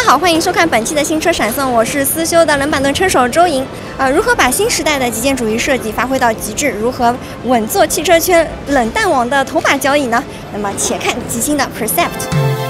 好，欢迎收看本期的新车闪送，我是思修的冷板凳车手周莹。如何把新时代的极简主义设计发挥到极致？如何稳坐汽车圈冷淡王的头把交椅呢？那么且看极星的 Percept。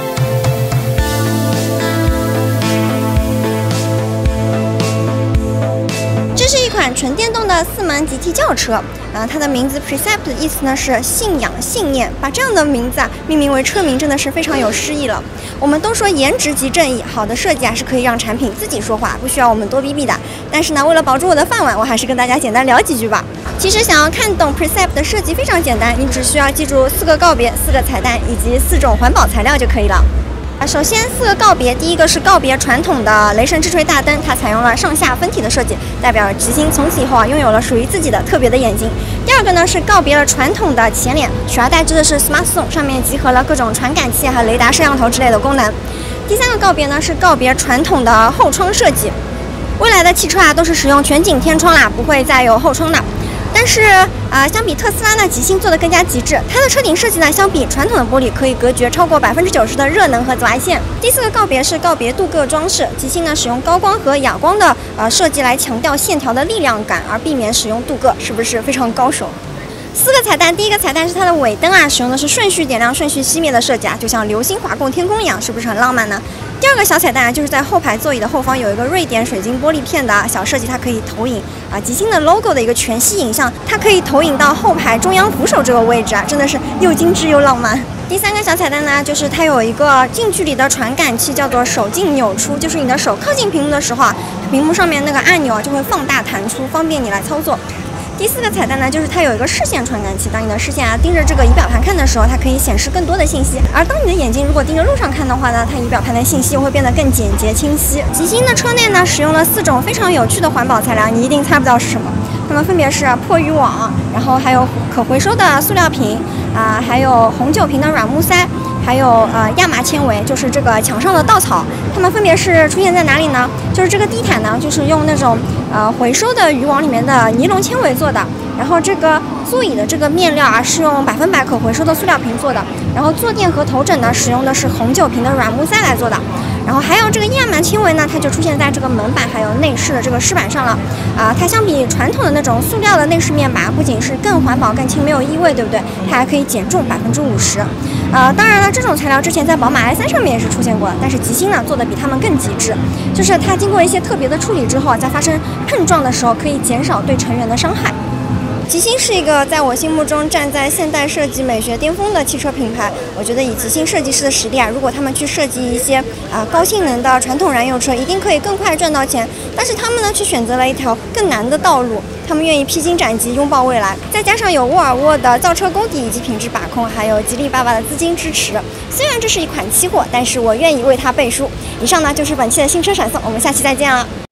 这是一款纯电动的4门GT轿车，它的名字 Percept 的意思呢是信仰、信念，把这样的名字命名为车名真的是非常有诗意了。我们都说颜值即正义，好的设计是可以让产品自己说话，不需要我们多逼逼的。但是呢，为了保住我的饭碗，我还是跟大家简单聊几句吧。其实想要看懂 Percept 的设计非常简单，你只需要记住4个告别、4个彩蛋以及4种环保材料就可以了。首先4个告别，第一个是告别传统的雷神之锤大灯，它采用了上下分体的设计，代表极星从此以后拥有了属于自己的特别的眼睛。第二个呢是告别了传统的前脸，取而代之的是 Smart Zone， 上面集合了各种传感器和雷达摄像头之类的功能。第3个告别呢是告别传统的后窗设计，未来的汽车都是使用全景天窗啦，不会再有后窗的。但是相比特斯拉呢，极星做的更加极致。它的车顶设计呢，相比传统的玻璃可以隔绝超过90%的热能和紫外线。第4个告别是告别镀铬装饰，极星呢使用高光和哑光的设计来强调线条的力量感，而避免使用镀铬，是不是非常高手？4个彩蛋，第一个彩蛋是它的尾灯使用的是顺序点亮、顺序熄灭的设计就像流星划过天空一样，是不是很浪漫呢？第二个小彩蛋就是在后排座椅的后方有一个瑞典水晶玻璃片的小设计，它可以投影极星的 logo 的一个全息影像，它可以投影到后排中央扶手这个位置真的是又精致又浪漫。第3个小彩蛋呢，就是它有一个近距离的传感器，叫做手劲扭出，就是你的手靠近屏幕的时候屏幕上面那个按钮就会放大弹出，方便你来操作。第4个彩蛋呢，就是它有一个视线传感器，当你的视线盯着这个仪表盘看的时候，它可以显示更多的信息；而当你的眼睛如果盯着路上看的话呢，它仪表盘的信息又会变得更简洁清晰。极星的车内呢，使用了4种非常有趣的环保材料，你一定猜不到是什么。它们分别是破渔网，然后还有可回收的塑料瓶，还有红酒瓶的软木塞，还有亚麻纤维，就是这个墙上的稻草。它们分别是出现在哪里呢？就是这个地毯呢，就是用那种回收的渔网里面的尼龙纤维做的。然后这个座椅的这个面料是用100%可回收的塑料瓶做的。然后坐垫和头枕呢，使用的是红酒瓶的软木塞来做的。然后还有这个亚麻纤维呢，它就出现在这个门板还有内饰的这个饰板上了。它相比传统的那种塑料的内饰面板，不仅是更环保、更轻，没有异味，对不对？它还可以减重50%。当然了，这种材料之前在宝马 i3 上面也是出现过的，但是极星呢做的比他们更极致，就是它经过一些特别的处理之后在发生碰撞的时候可以减少对成员的伤害。极星是一个在我心目中站在现代设计美学巅峰的汽车品牌。我觉得以极星设计师的实力如果他们去设计一些高性能的传统燃油车，一定可以更快赚到钱。但是他们呢，却选择了一条更难的道路。他们愿意披荆斩棘，拥抱未来，再加上有沃尔沃的造车功底以及品质把控，还有吉利爸爸的资金支持。虽然这是一款期货，但是我愿意为它背书。以上呢就是本期的新车闪送，我们下期再见了。